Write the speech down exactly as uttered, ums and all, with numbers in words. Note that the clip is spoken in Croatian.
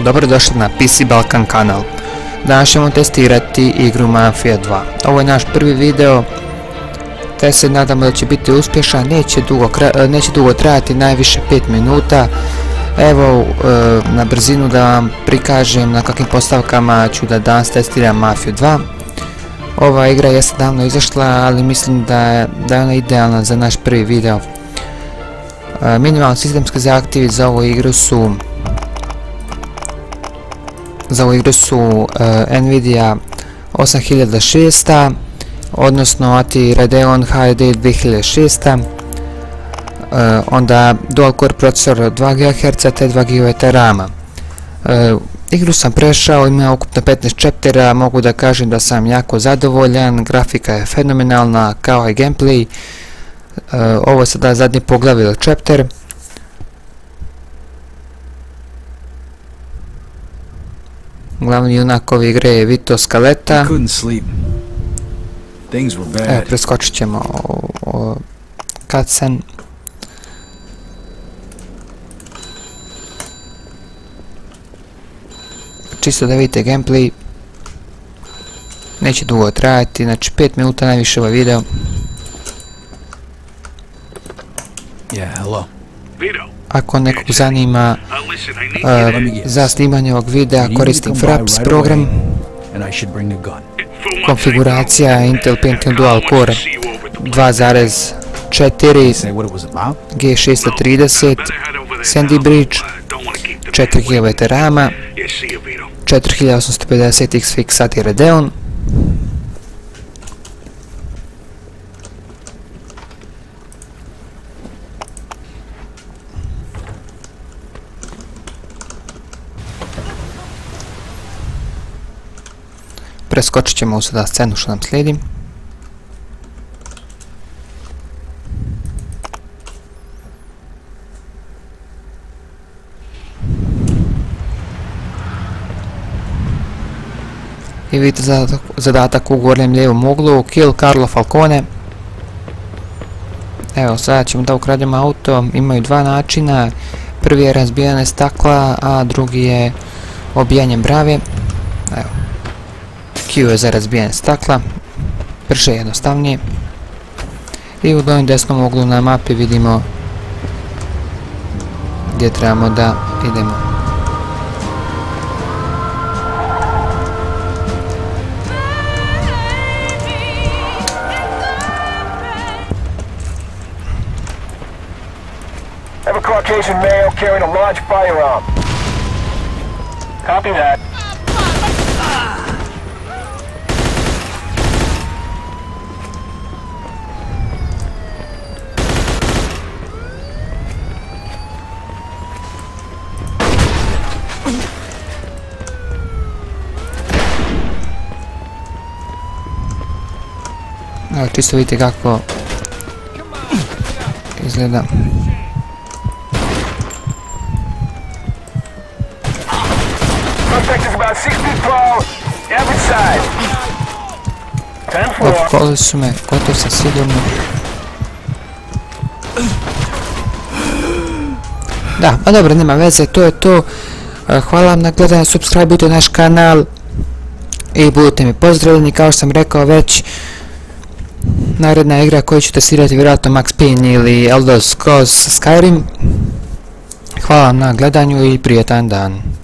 dobrodošli na P C Balkan kanal. Danas ćemo testirati igru Mafia dva. Ovo je naš prvi video, te se nadamo da će biti uspješan, neće dugo, neće dugo trajati, najviše pet minuta. Evo, na brzinu da vam prikažem na kakvim postavkama ću da danas testiram Mafiju dva. Ova igra jeste davno izašla, ali mislim da je, da je ona idealna za naš prvi video. Minimalni sistemski zahtjevi za ovu igru su za ovu igru su uh, Nvidia osam hiljada šesto, odnosno A T I Radeon H D dvije hiljade šesto, uh, onda dual core procesor dva gigaherca te dva gigabajta rama. Uh, igru sam prešao, ima ukupno petnaest chaptera, mogu da kažem da sam jako zadovoljan, grafika je fenomenalna kao i gameplay. Uh, ovo je sada zadnji poglavlje ili chapter. Glavni junak ove igre je Vito Scaletta. Evo, preskočit ćemo o, o cutscene. Čisto da vidite gameplay. Neće dugo trajati, znači pet minuta najviše ovaj video. Ako nekog zanima uh, za snimanje ovog videa, koristim Fraps program. Konfiguracija Intel Pentium Dual Core dva zarez četiri G šesto trideset Sandy Bridge, četiri gigabajta rama, četiri hiljade osamsto pedeset X Fix A T I Radeon. Preskočit ćemo sada scenu što nam slijedi. I vidite zadatak, zadatak u gornjem lijevom uglu, kill Carlo Falcone. Evo, sada ćemo da ukrademo auto, imaju dva načina. Prvi je razbijanje stakla, a drugi je obijanje brave. Evo. Q je za razbijanje stakla, brže i jednostavnije. I u donjem desnom uglu na mapi vidimo gdje trebamo da idemo. Have a Caucasian male carrying a large firearm. Copy that. Evo, čisto vidite kako izgleda. Opkolili su me, gotov sam sigurno. Da, pa dobro, nema veze, to je to. Hvala vam na gledanju, subscribeujte naš kanal i budite mi pozdravljeni, kao što sam rekao već. Naredna igra koju ću testirati vjerojatno Max Payne ili Elder Scrolls Skyrim. Hvala vam na gledanju i prijetan dan.